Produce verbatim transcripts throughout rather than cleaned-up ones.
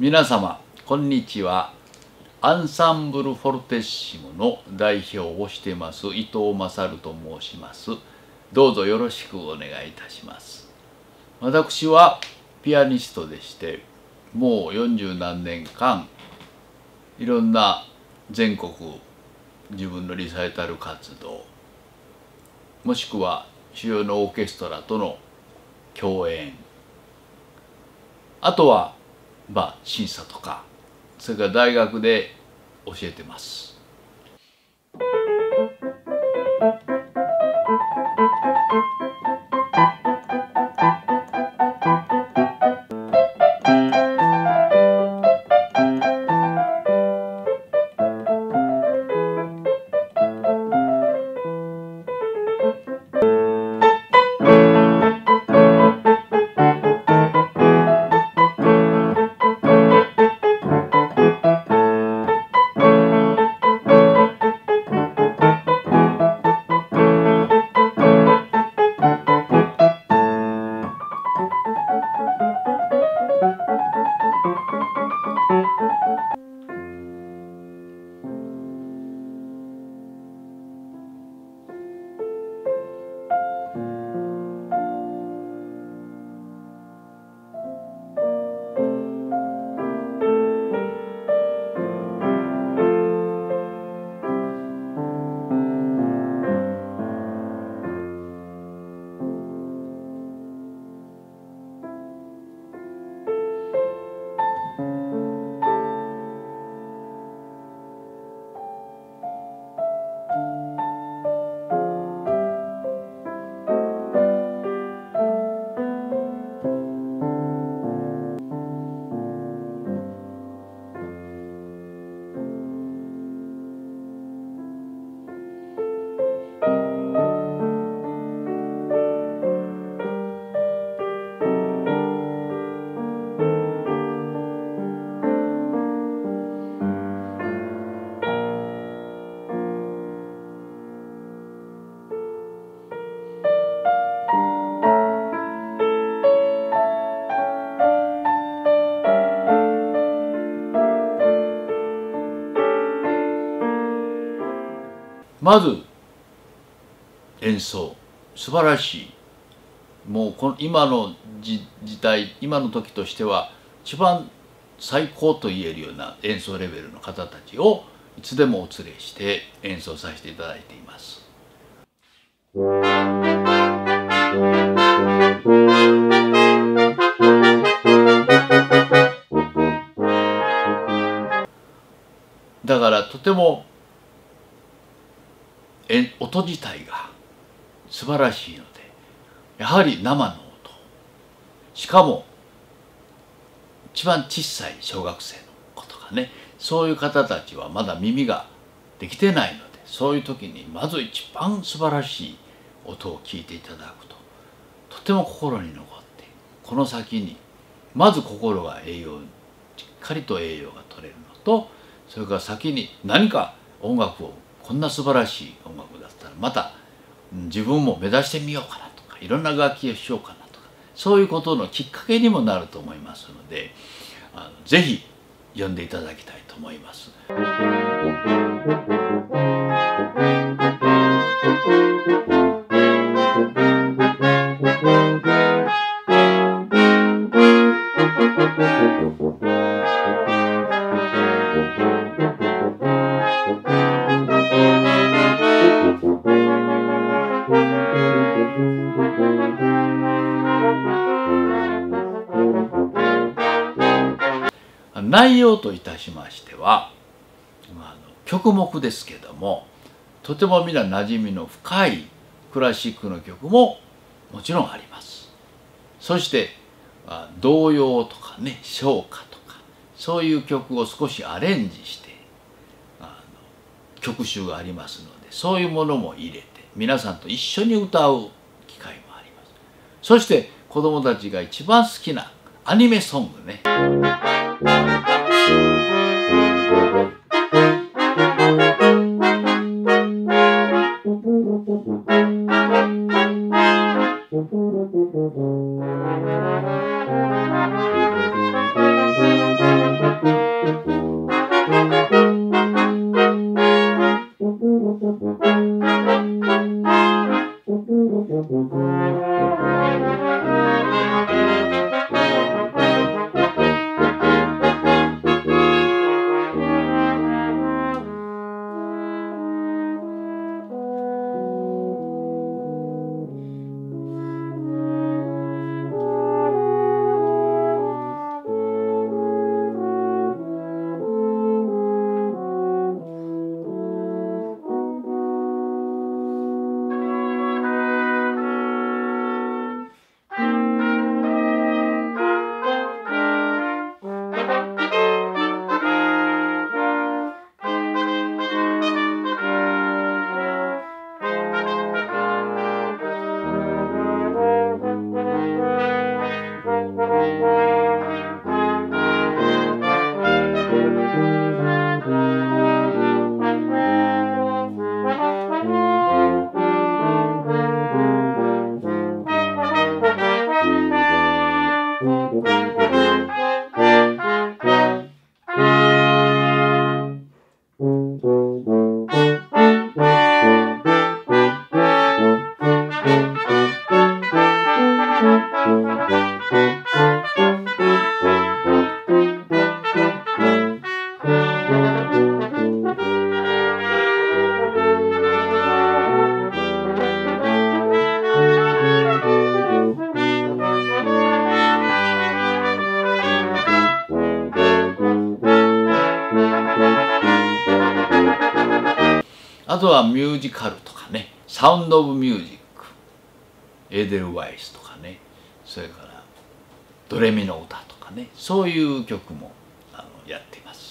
皆様こんにちは。アンサンブルフォルテッシモの代表をしています伊藤勝と申します。どうぞよろしくお願いいたします。私はピアニストでして、もうよんじゅうなんねんかんいろんな全国自分のリサイタル活動、もしくは主要のオーケストラとの共演、あとはまあ審査とか、それから大学で教えてます。まず演奏素晴らしい。もうこの今の時代、今の時としては一番最高と言えるような演奏レベルの方たちをいつでもお連れして演奏させていただいています。だからとても音自体が素晴らしいので、やはり生の音、しかも一番小さい小学生の子とかね、そういう方たちはまだ耳ができてないので、そういう時にまず一番素晴らしい音を聞いていただくととても心に残って、この先にまず心が栄養しっかりと栄養が取れるのと、それから先に何か音楽を、こんな素晴らしい音楽だったらまた自分も目指してみようかなとか、いろんな楽器をしようかなとか、そういうことのきっかけにもなると思いますので、あのぜひ読んでいただきたいと思います。内容といたしましては、あの曲目ですけども、とても皆馴染みの深いクラシックの曲ももちろんあります。そして童謡とかね、唱歌とか、そういう曲を少しアレンジしてあの曲集がありますので、そういうものも入れて皆さんと一緒に歌う機会もあります。そして子どもたちが一番好きなアニメソングね。 あとはミュージカルとかね、サウンド・オブ・ミュージック、エーデルワイスとかね、それからドレミの歌とかね、そういう曲もあのやっています。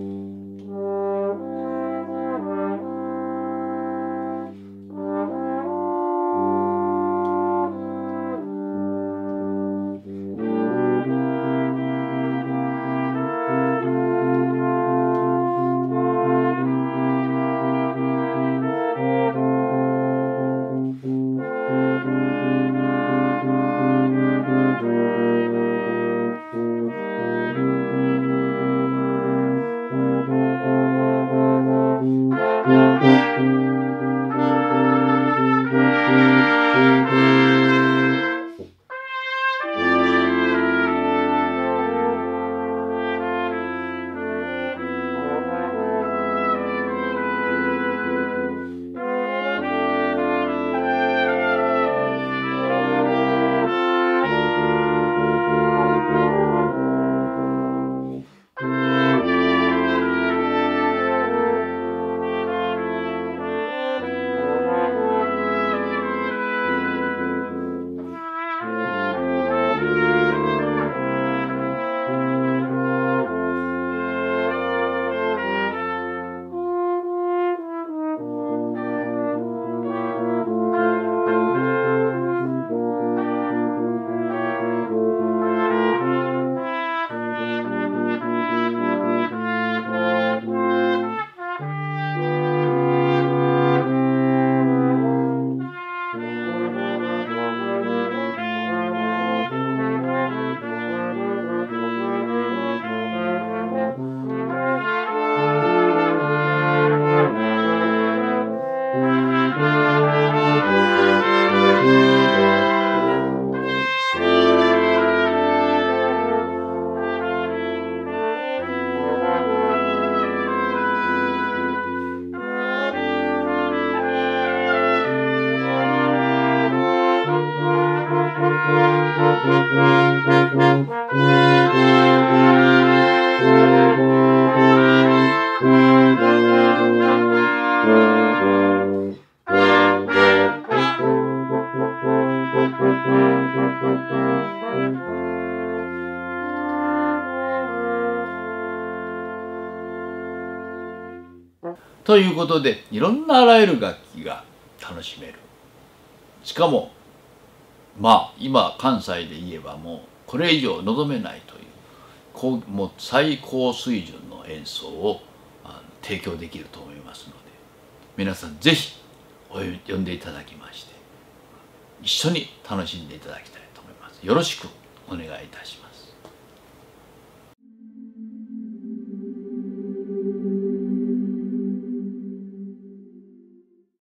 ということで、いろんなあらゆる楽器が楽しめる。しかもまあ今関西で言えばもうこれ以上望めないというこうもう最高水準の演奏をあの提供できると思いますので、皆さん是非呼んでいただきまして一緒に楽しんでいただきたいと思います。よろしくお願いいたします。